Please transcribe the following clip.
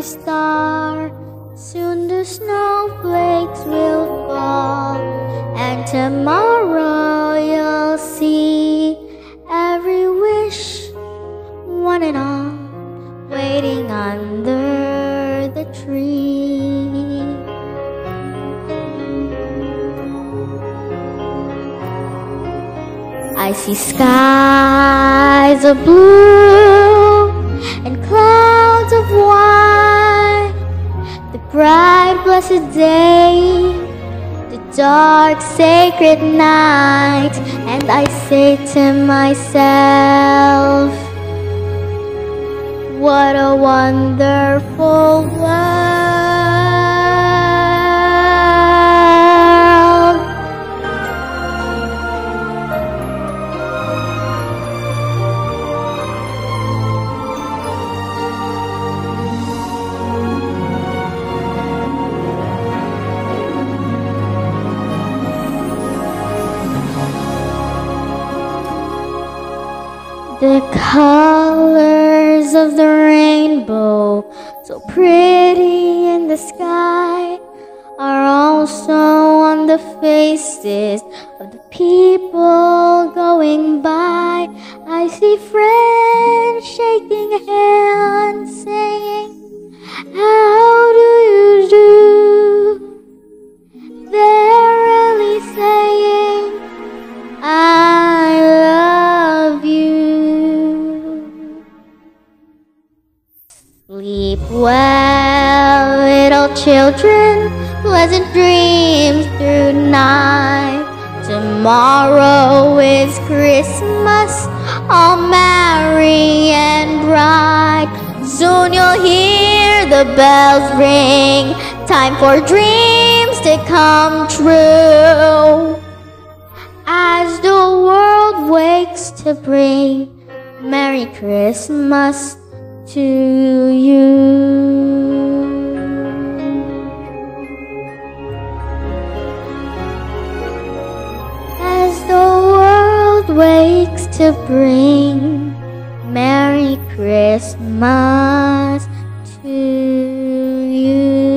star. Soon the snowflakes will fall, and tomorrow you'll see every wish, one and all, waiting under the tree. I see skies of blue and clouds of white, the bright blessed day, the dark sacred night, and I say to myself, what a wonderful world. The colors of the rainbow, so pretty in the sky, are also on the faces of the people going by. I see friends shaking hands, saying, how do you do? They're really saying, I love you. Sleep well, little children, pleasant dreams through night. Tomorrow is Christmas, all merry and bright. Soon you'll hear the bells ring, time for dreams to come true. As the world wakes to bring Merry Christmas to you. As the world wakes to bring Merry Christmas to you.